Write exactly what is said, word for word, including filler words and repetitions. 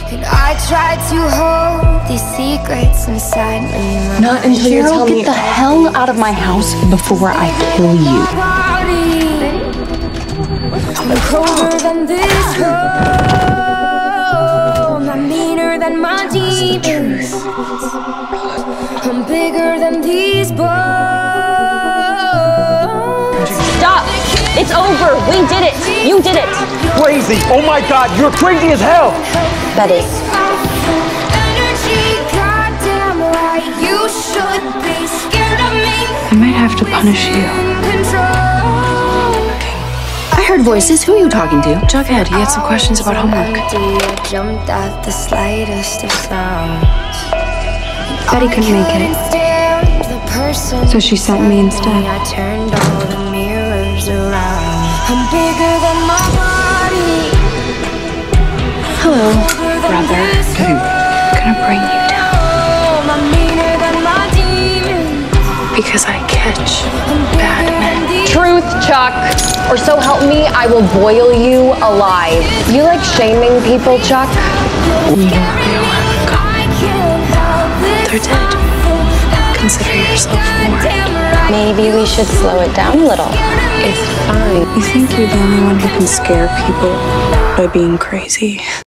And I tried to hold these secrets inside me. Not until you tell me. Get the hell out of my house before I kill you. I'm colder than this room. I'm meaner than my demons. I'm bigger than these bones. Stop! It's over! We did it! You did it! Crazy! Oh my God, you're crazy as hell! Betty. I might have to punish you. I heard voices. Who are you talking to? Jughead, he had some questions about homework. Jumped at the slightest of sounds. Betty couldn't make it, so she sent me instead. I turned all the mirrors around. I'm bigger than my body. Hello, brother. Hey. I'm gonna bring you down. I'm meaner than my demons. Because I catch bad men. Truth, Chuck. Or so help me, I will boil you alive. You like shaming people, Chuck? You don't really want to go. They're dead. Consider yourself warned. Maybe we should slow it down a little. It's fine. You think you're the only one who can scare people by being crazy?